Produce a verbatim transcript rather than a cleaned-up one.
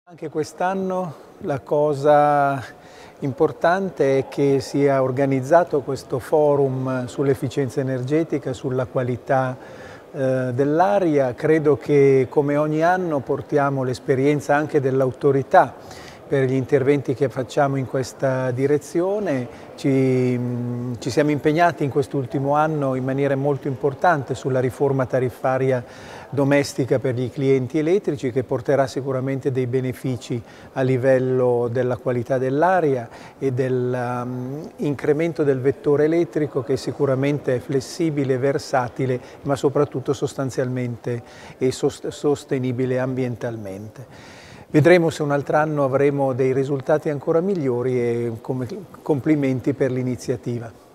Anche quest'anno la cosa importante è che sia organizzato questo forum sull'efficienza energetica, sulla qualità eh, dell'aria. Credo che come ogni anno portiamo l'esperienza anche dell'autorità per gli interventi che facciamo in questa direzione. Ci, ci siamo impegnati in quest'ultimo anno in maniera molto importante sulla riforma tariffaria domestica per gli clienti elettrici, che porterà sicuramente dei benefici a livello della qualità dell'aria e dell'incremento um, del vettore elettrico, che sicuramente è flessibile, versatile, ma soprattutto sostanzialmente e sostenibile ambientalmente. Vedremo se un altro anno avremo dei risultati ancora migliori e complimenti per l'iniziativa.